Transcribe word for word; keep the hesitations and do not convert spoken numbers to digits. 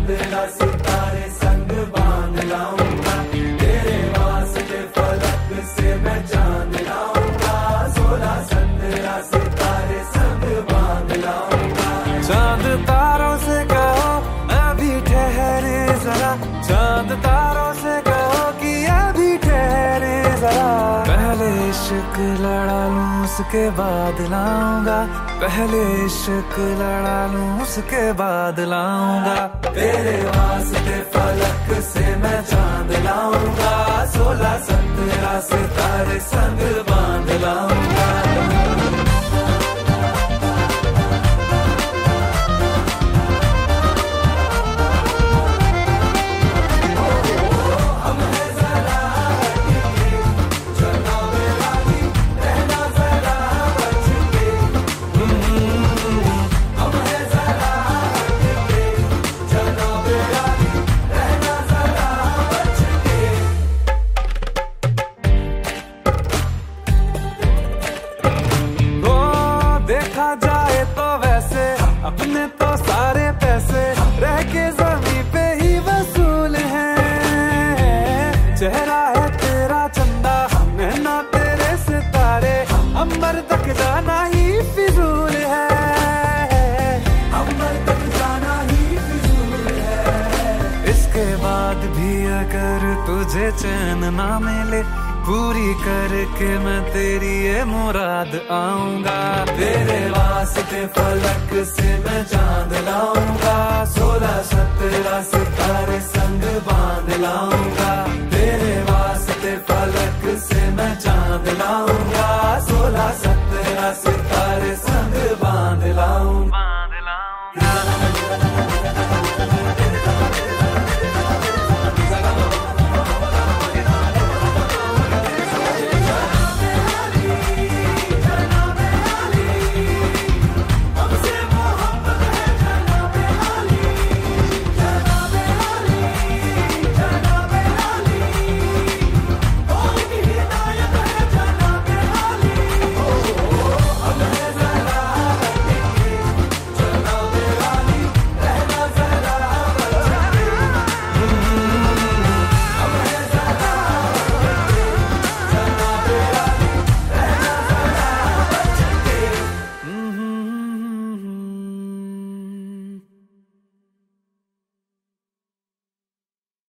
पंद्रह सितारे संग बांध लाऊंगा, तेरे वास्ते फलक से मैं चांद लाऊंगा, सोलह पंद्रह सितारे संग बांध लाऊंगा। चांद तारों से कहो अभी ठहरे जरा, चांद तारों से कहो कि अभी ठहरे जरा। पहले इश्क लड़ा लूं उसके बाद लाऊंगा, पहले इश्क लड़ा लूं उसके बाद लाऊंगा। तेरे वास्ते फलक से मैं चांद लाऊंगा, सोलह सत्रह सितारे संग बांध लाऊंगा। देखा जाए तो वैसे अपने तो सारे पैसे रह के जमीन पे ही वसूल हैं। चेहरा है तेरा चंदा, नैना तेरे सितारे, अंबर तक जाना ही फिजूल है, अंबर तक जाना ही फिजूल है। इसके बाद भी अगर तुझे चैन ना मिले, पूरी करके मैं तेरी ये मुराद आऊंगा। तेरे वास्ते फलक से मैं चांद लाऊंगा, सोलह सत्रह सितारे